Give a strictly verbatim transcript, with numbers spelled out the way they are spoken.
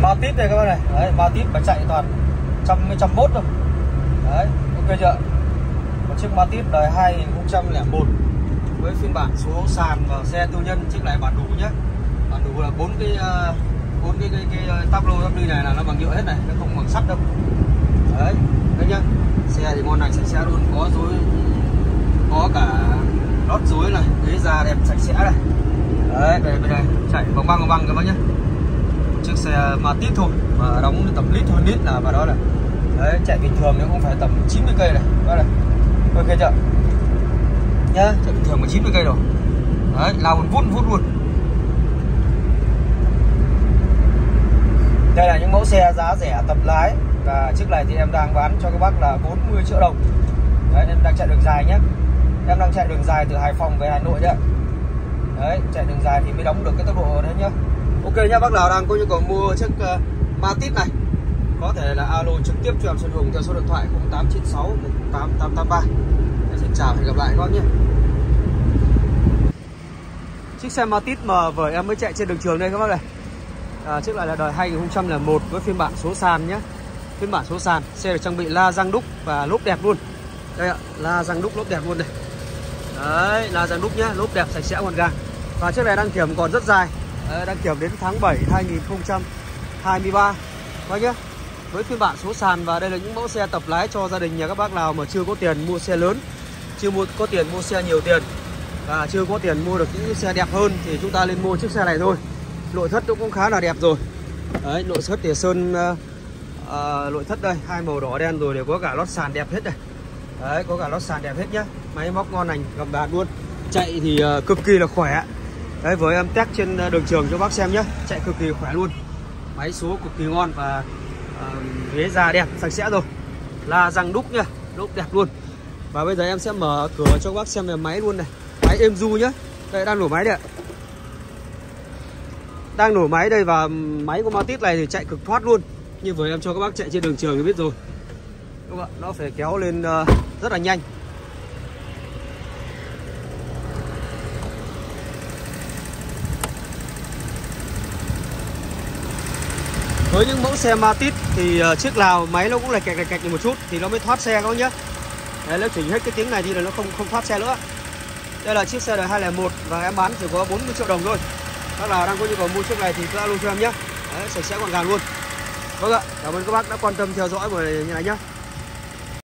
Matiz này các bác này. Đấy, Matiz mà chạy toàn trăm trăm mốt thôi. Đấy, ok chưa? Một chiếc Matiz đời hai nghìn không trăm lẻ một với phiên bản số sàn và xe tư nhân, chiếc này bản đủ nhé. Bản đủ là bốn cái bốn cái cái, cái, cái táp lô táp ly này là nó bằng nhựa hết này, nó không bằng sắt đâu. Đấy, đấy nhá. Xe thì ngon lành sạch sẽ luôn, có rối, có cả lót rối này, ghế da đẹp sạch sẽ này. Đấy, đây bên đây chạy băng băng băng các bác nhé. Chiếc xe Matiz thôi mà đóng tầm lít hơn lít là vào đó này. Đấy, chạy bình thường nó cũng phải tầm chín mươi cây này, các này. Ok chưa? Nhá, chạy bình thường mà chín mươi cây rồi. Đấy, lao vút vút luôn. Đây là những mẫu xe giá rẻ tập lái, và chiếc này thì em đang bán cho các bác là bốn mươi triệu đồng. Đấy, em đang chạy đường dài nhé. Em đang chạy đường dài từ Hải Phòng về Hà Nội nhé. Đấy, chạy đường dài thì mới đóng được cái tốc độ đấy nhá. Ok nhá, bác nào đang có nhu cầu mua chiếc uh, Matiz này có thể là alo trực tiếp cho em Xuân Hùng theo số điện thoại không tám chín sáu một tám tám tám ba. Em xin chào và hẹn gặp lại các bác nhé. Chiếc xe Matiz mà vừa em mới chạy trên đường trường đây các bác này. À, chiếc này là đời hai nghìn không trăm lẻ một với phiên bản số sàn nhé. Phiên bản số sàn, xe được trang bị la răng đúc và lốp đẹp luôn. Đây ạ, la răng đúc lốp đẹp luôn này. Đấy, la răng đúc nhá, lốp đẹp sạch sẽ gọn gàng. Và chiếc này đăng kiểm còn rất dài. Đấy, đăng kiểm đến tháng bảy hai nghìn không trăm hai mươi ba. Các nhé. Với phiên bản số sàn, và đây là những mẫu xe tập lái cho gia đình nhà các bác nào mà chưa có tiền mua xe lớn, chưa mua có tiền mua xe nhiều tiền và chưa có tiền mua được những xe đẹp hơn thì chúng ta nên mua chiếc xe này thôi. Nội thất cũng khá là đẹp rồi. Đấy, nội thất thì sơn uh, uh, nội thất đây, hai màu đỏ đen rồi, đều có cả lót sàn đẹp hết này. Đấy, có cả lót sàn đẹp hết nhá. Máy móc ngon lành, gầm đàn luôn. Chạy thì uh, cực kỳ là khỏe. Đấy, với em test trên đường trường cho bác xem nhé. Chạy cực kỳ khỏe luôn. Máy số cực kỳ ngon và uh, ghế da đẹp, sạch sẽ rồi. La răng đúc nhá, đúc đẹp luôn. Và bây giờ em sẽ mở cửa cho bác xem về máy luôn này. Máy êm du nhá. Đây, đang nổ máy đây ạ. Đang nổ máy đây, và máy của Matiz này thì chạy cực thoát luôn. Như vừa em cho các bác chạy trên đường trường thì biết rồi. Đúng không ạ? Nó phải kéo lên uh, rất là nhanh. Với những mẫu xe Matiz thì uh, chiếc nào máy nó cũng là kẹt kẹt một chút thì nó mới thoát xe các bác nhé. Đấy, nếu chỉnh hết cái tiếng này đi là nó không không thoát xe nữa. Đây là chiếc xe đời hai nghìn không trăm lẻ một và em bán chỉ có bốn mươi triệu đồng thôi. Các nào đang có nhu cầu mua chiếc này thì cứ alo cho em nhé. Đấy, sạch sẽ gọn gàng luôn. Vâng ạ, cảm ơn các bác đã quan tâm theo dõi buổi như này nhé.